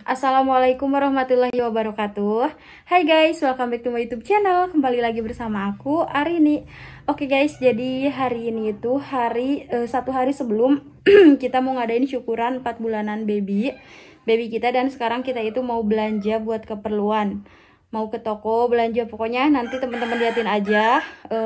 Assalamualaikum warahmatullahi wabarakatuh. Hai guys, welcome back to my YouTube channel. Kembali lagi bersama aku Arini. Oke guys, jadi hari ini itu satu hari sebelum kita mau ngadain syukuran 4 bulanan baby kita, dan sekarang kita itu mau belanja buat keperluan. Mau ke toko belanja, pokoknya nanti teman-teman liatin aja.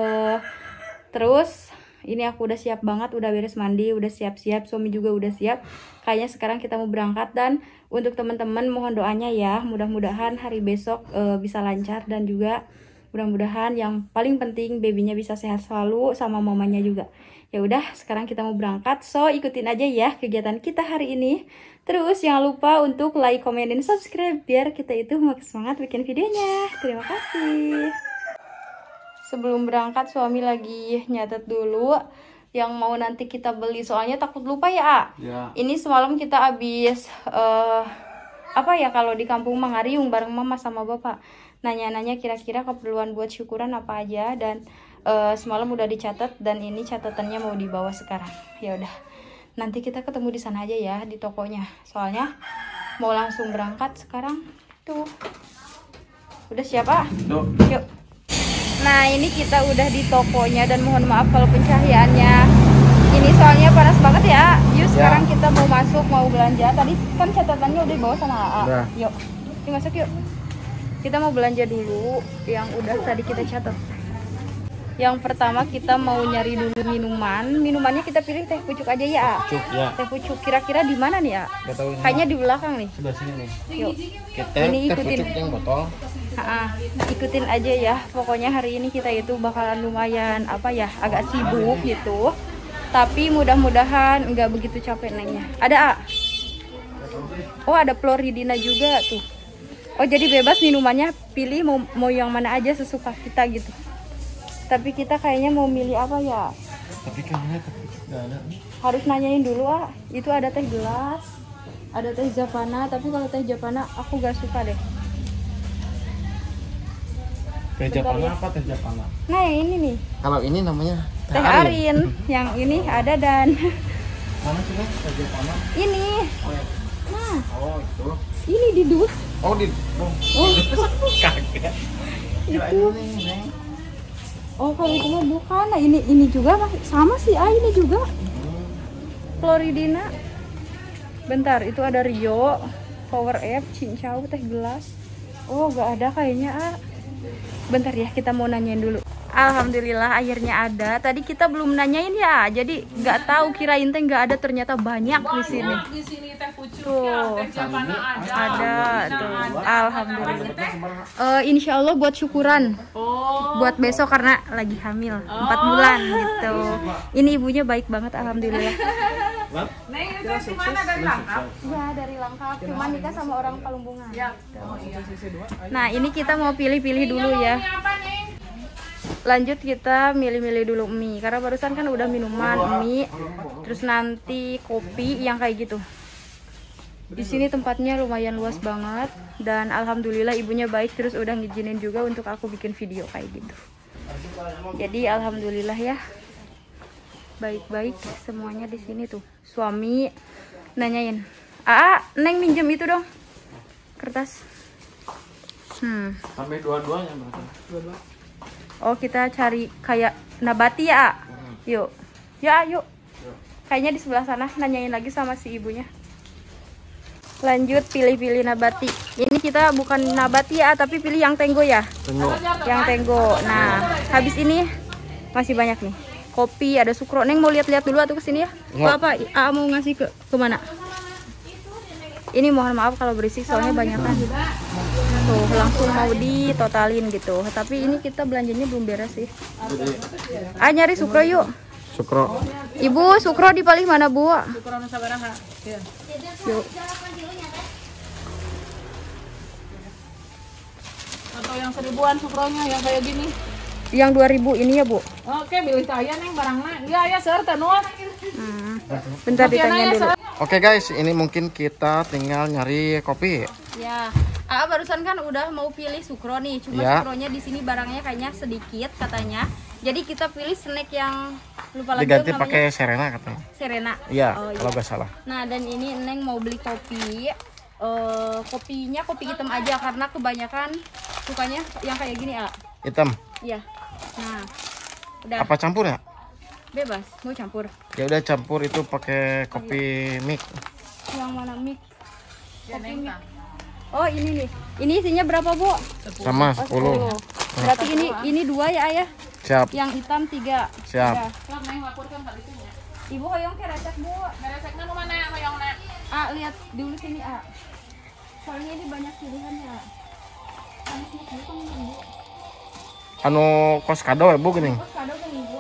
Terus ini aku udah siap banget, udah beres mandi, udah siap-siap, suami juga udah siap. Kayaknya sekarang kita mau berangkat, dan untuk teman-teman mohon doanya ya, mudah-mudahan hari besok bisa lancar, dan juga mudah-mudahan yang paling penting babynya bisa sehat selalu sama mamanya juga. Ya udah, sekarang kita mau berangkat, so ikutin aja ya kegiatan kita hari ini. Terus jangan lupa untuk like, komen, dan subscribe biar kita itu makin semangat bikin videonya. Terima kasih. Sebelum berangkat suami lagi nyatet dulu yang mau nanti kita beli, soalnya takut lupa ya. Ya. Ini semalam kita habis kalau di kampung Mangariung bareng mama sama bapak, nanya-nanya kira-kira keperluan buat syukuran apa aja, dan semalam udah dicatat, dan ini catatannya mau dibawa sekarang. Ya udah, nanti kita ketemu di sana aja ya, di tokonya, soalnya mau langsung berangkat sekarang tuh. Udah siap Yuk. Nah ini kita udah di tokonya, dan mohon maaf kalau pencahayaannya ini soalnya panas banget ya. Yuk sekarang kita mau masuk, mau belanja. Tadi kan catatannya udah dibawa sama AA. Yuk masuk yuk. Kita mau belanja dulu yang udah tadi kita catat. Yang pertama kita mau nyari dulu minumannya kita pilih teh pucuk aja ya. Teh pucuk kira-kira di mana nih ya? Kayaknya di belakang nih. Sebelah sini nih. Yuk. Ini ikutin. Teh pucuk yang botol. Ikutin aja ya, pokoknya hari ini kita itu bakalan lumayan agak sibuk gitu, tapi mudah-mudahan nggak begitu capek nengnya. Ada ada Floridina juga tuh. Jadi bebas minumannya, pilih mau yang mana aja sesuka kita gitu, tapi kita kayaknya mau milih apa ya. Tapi kayaknya harus nanyain dulu itu ada teh gelas, ada teh Japana, tapi kalau teh Japana aku gak suka deh. Teh Japana apa teh Japana? Nah ini nih. Kalau ini namanya teh Arin. Yang ini ada dan. Mana sih teh Japana? Ini. Nah. Oh itu. Ini di dus. Kaget. Itu. Kalau itu mah bukan. Nah ini juga sama sih. Ini juga. Floridina. Bentar, itu ada Rio, Power App, cincau, teh gelas. Gak ada kayaknya Bentar ya, kita mau nanyain dulu. Alhamdulillah akhirnya ada. Tadi kita belum nanyain ya, jadi nggak tahu, kirain teh nggak ada, ternyata banyak di sini. Di sini teh pucuk tuh. Teh Japana ada tuh. Alhamdulillah. Insya Allah buat syukuran. Buat besok karena lagi hamil 4 bulan gitu. Ini ibunya baik banget, alhamdulillah. Neng itu gimana, dari Langkap? Ya dari Langkap, cuman nikah sama orang Palembungan. Ya. Nah ini kita mau pilih-pilih dulu ya. Lanjut kita milih-milih dulu mie, karena barusan kan udah minuman, mie, terus nanti kopi yang kayak gitu. Di sini tempatnya lumayan luas banget, dan alhamdulillah ibunya baik, terus udah ngizinin juga untuk aku bikin video kayak gitu. Jadi alhamdulillah ya, baik-baik semuanya di sini tuh. Suami nanyain, Neng minjem itu dong, kertas. Sampai dua-duanya berarti. Dua-dua. Kita cari kayak nabati ya. Yuk. Kayaknya di sebelah sana, nanyain lagi sama si ibunya. Lanjut pilih-pilih nabati. Ini kita bukan nabati ya, tapi pilih yang tenggo ya. Yang tenggo. Nah, habis ini masih banyak nih. Kopi, ada sukro. Neng mau lihat-lihat dulu atau kesini ya? Apa? Mau ngasih ke mana? Ini mohon maaf kalau berisik, soalnya banyak kan. Tuh langsung mau ditotalin gitu, tapi ini kita belanjanya belum beres sih. Nyari sukro yuk. Sukro. Ibu, sukro di paling mana bu? Sukro nu sabaraha? Iya. Yuk. Atau yang 1000-an sukronya yang kayak gini? Yang 2000 ini ya bu? Oke, pilih saya neng barangnya. Iya sir, tenus. Bentar ditanya dulu. Oke guys, ini mungkin kita tinggal nyari kopi. Ya, barusan kan udah mau pilih sukro nih, cuma sukronya di sini barangnya kayaknya sedikit katanya. Jadi kita pilih snack yang lupa lagi diganti pakai Serena katanya. Serena. Iya, kalau nggak salah. Nah, dan ini Neng mau beli topi. kopinya kopi hitam aja karena kebanyakan sukanya yang kayak gini ah. Hitam. Iya. Nah, udah. Apa campur ya? Bebas, mau campur. Ya udah campur itu pakai kopi mix. Yang mana mix? Ya, Neng, Kak. Oh ini nih. Ini isinya berapa Bu? Sama 10. Berarti ini 2 ya Ayah? Siap. Yang hitam 3. Siap. Udah. Lah, Neng laporkan kali itu ya. Ibu hoyong ke resep Bu. Meresekna nu mana hoyongna? Ah lihat dulu sini ah. Soalnya ini banyak pilihan ya. Anu kos kado ya Bu gini. Terus kado kan Ibu.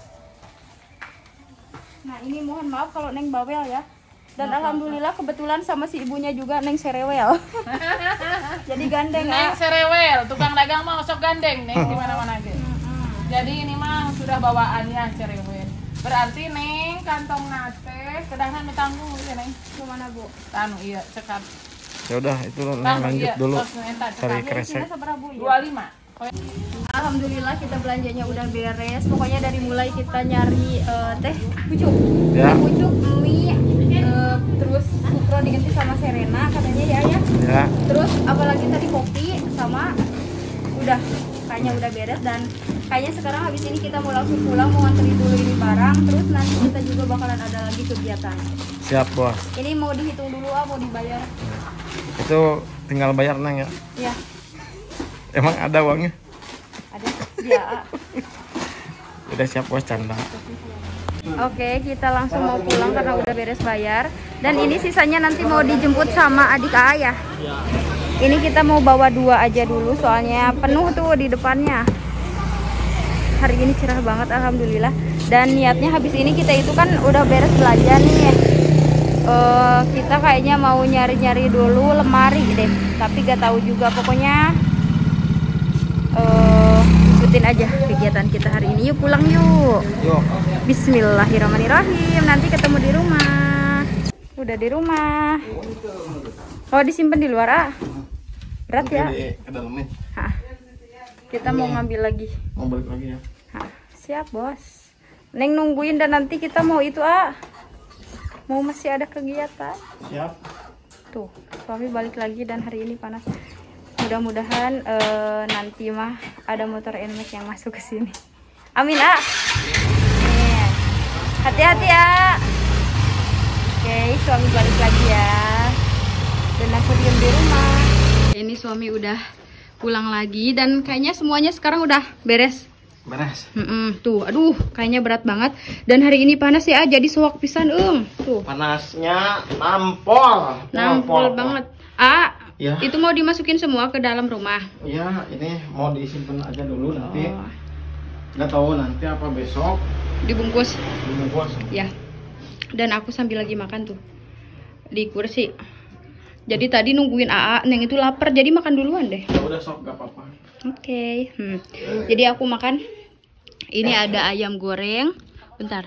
Nah ini mohon maaf kalau Neng bawel ya. Dan alhamdulillah kebetulan sama si ibunya juga Neng serewel. Jadi gandeng Neng ah. serewel, tukang dagang mah sok gandeng Neng di mana-mana ge. Jadi ini mah sudah bawaannya cerewet. Berarti Neng kantong nate kedahan ditanggung ya Neng. Kemana Bu? Tanu iya cekap. Ya udah itu Neng Tanu lanjut iya dulu tos eta cari cekap. kresek. Isinya seberapa Bu? Ya? 25. Alhamdulillah kita belanjanya udah beres. Pokoknya dari mulai kita nyari teh pucuk, Ya. pucuk, mie, terus Supro diganti sama Serena katanya ya Ayah. Ya. Terus apalagi tadi kopi sama udah kayaknya udah beres dan kayaknya sekarang habis ini kita mau langsung pulang mau ngantri dulu ini barang terus nanti kita juga bakalan ada lagi kegiatan. Siap Bos. Ini mau dihitung dulu mau dibayar. Itu tinggal bayar Neng ya. Ya Emang ada uangnya? ada dia. Udah siap Bos canda. Oke, kita langsung mau pulang karena udah beres bayar. Dan ini sisanya nanti mau dijemput sama adik Ayah. Ini kita mau bawa 2 aja dulu soalnya penuh tuh di depannya. Hari ini cerah banget alhamdulillah. Dan niatnya habis ini kita itu kan udah beres belanja nih. Kita kayaknya mau nyari-nyari dulu lemari deh. Tapi gak tahu juga pokoknya ikutin aja kegiatan kita hari ini. Yuk pulang yuk. Yuk. Bismillahirrahmanirrahim. Nanti ketemu di rumah. Udah di rumah. Oh disimpan di luar ah. Berat ya. Ke dalam nih. Hah. Kita mau ngambil lagi. Mau balik lagi ya. Hah. Siap bos. Neng nungguin dan nanti kita mau itu ah. Mau masih ada kegiatan. Siap. Tuh suami balik lagi dan hari ini panas. Mudah-mudahan nanti mah ada motor NMAX yang masuk ke sini. Amin ah. Nih. Hati-hati ya. Oke, suami balik lagi ya. Dan aku diam di rumah. Ini suami udah pulang lagi dan kayaknya semuanya sekarang udah beres. Beres. Tuh, aduh, kayaknya berat banget. Dan hari ini panas ya, jadi soak pisan, Tuh. Panasnya nampol Banget. Ah, ya. itu mau dimasukin semua ke dalam rumah. Iya, ini mau disimpan aja dulu nanti. Nggak tahu nanti apa besok Dibungkus. dibungkus. Ya. Dan aku sambil lagi makan tuh di kursi. Jadi tadi nungguin AA, Neng itu lapar, jadi makan duluan deh. Ya udah sok, gak apa-apa. Oke. Jadi aku makan. Ini ada ayam goreng. Bentar.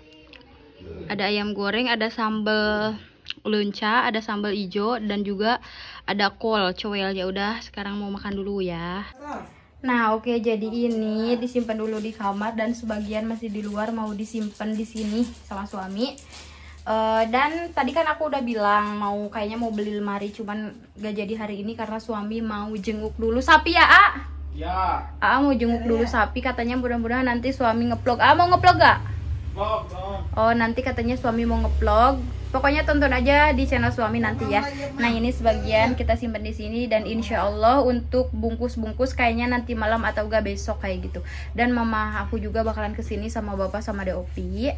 Ada ayam goreng, ada sambal lunca, ada sambal ijo dan juga ada kol coel. Ya udah, sekarang mau makan dulu ya. Nah, oke, jadi ini disimpan dulu di kamar dan sebagian masih di luar mau disimpan di sini sama suami. Dan tadi kan aku udah bilang kayaknya mau beli lemari, cuman gak jadi hari ini karena suami mau jenguk dulu sapi ya, A? Ya. A mau jenguk dulu sapi, katanya mudah-mudahan nanti suami ngeplog. A mau ngeplog gak? Oh, nanti katanya suami mau ngeplog. Pokoknya tonton aja di channel suami nanti ya. Nah, ini sebagian kita simpan di sini dan insya Allah untuk bungkus-bungkus kayaknya nanti malam atau gak besok kayak gitu. Dan mama aku juga bakalan kesini sama bapak sama Deopi.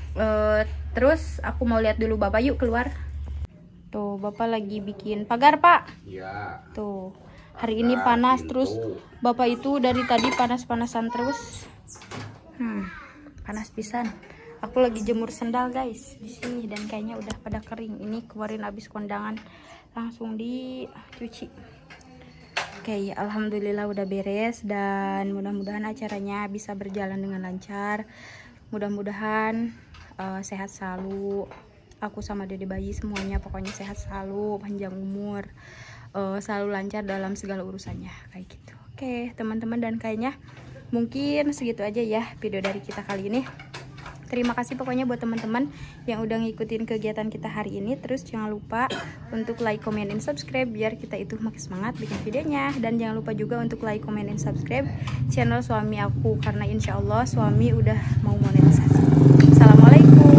Terus aku mau lihat dulu bapak, yuk keluar. Tuh bapak lagi bikin pagar pak. Iya. Tuh hari ini panas terus bapak itu dari tadi panas-panasan terus. Panas pisan. Aku lagi jemur sendal guys di sini dan kayaknya udah pada kering. Ini kemarin habis kondangan langsung dicuci. Oke, alhamdulillah udah beres dan mudah-mudahan acaranya bisa berjalan dengan lancar. Mudah-mudahan sehat selalu. Aku sama Dede bayi semuanya pokoknya sehat selalu, panjang umur, selalu lancar dalam segala urusannya kayak gitu. Oke, teman-teman, dan kayaknya mungkin segitu aja ya video dari kita kali ini. Terima kasih pokoknya buat teman-teman yang udah ngikutin kegiatan kita hari ini. Terus jangan lupa untuk like, comment, dan subscribe biar kita itu makin semangat bikin videonya. Dan jangan lupa juga untuk like, comment, dan subscribe channel suami aku, karena insya Allah suami udah mau monetisasi. Assalamualaikum.